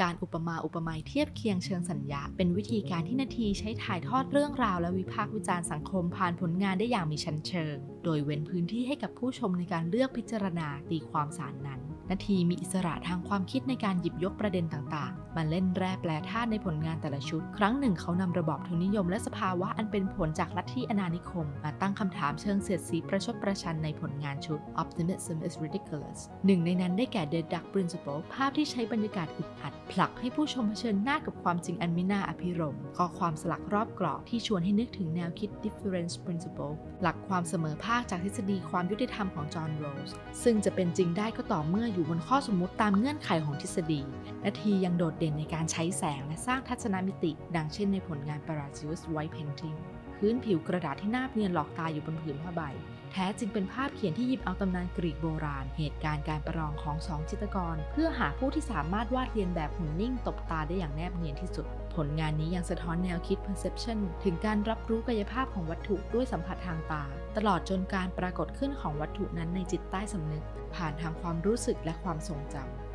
การอุปมาอุปไมยเทียบเคียงเชิงสัญญาเป็นวิธีการที่นาทีใช้ถ่ายทอดเรื่องราวและวิพากษ์วิจารณ์สังคมผ่านผลงานได้อย่างมีชั้นเชิงโดยเว้นพื้นที่ให้กับผู้ชมในการเลือกพิจารณาตีความสารนั้นนาทีมีอิสระทางความคิดในการหยิบยกประเด็นต่างๆมาเล่นแร่แปรธาตุในผลงานแต่ละชุดครั้งหนึ่งเขานำระบอบทุนนิยมและสภาวะอันเป็นผลจากลัทธิอาณานิคมมาตั้งคำถามเชิงเสียดสีประชดประชันในผลงานชุด Optimism is Ridiculous หนึ่งในนั้นได้แก่ The Duck Principle ภาพที่ใช้บรรยากาศอึดอัดผลักให้ผู้ชมเผชิญหน้ากับความจริงอันไม่น่าอภิรมย์ข้อความสลักรอบกรอบที่ชวนให้นึกถึงแนวคิด Difference Principle หลักความเสมอภาคจากทฤษฎีความยุติธรรมของจอห์นโรสซึ่งจะเป็นจริงได้ก็ต่อเมื่ออยู่บนข้อสมมุติตามเงื่อนไขของทฤษฎีนาทียังโดดเด่นในการใช้แสงและสร้างทัศนมิติดังเช่นในผลงาน Paracelsus White Painting พื้นผิวกระดาษที่นาบเนียนหลอกตาอยู่บนผืนผ้าใบแท้จริงเป็นภาพเขียนที่หยิบเอาตำนานกรีกโบราณเหตุการณ์การประลองของสองจิตรกรเพื่อหาผู้ที่สามารถวาดเรียนแบบหุ่นนิ่งตบตาได้อย่างแนบเนียนที่สุดผลงานนี้ยังสะท้อนแนวคิด perception ถึงการรับรู้กายภาพของวัตถุด้วยสัมผัสทางตาตลอดจนการปรากฏขึ้นของวัตถุนั้นในจิตใต้สำนึกผ่านทางความรู้สึกและความทรงจำ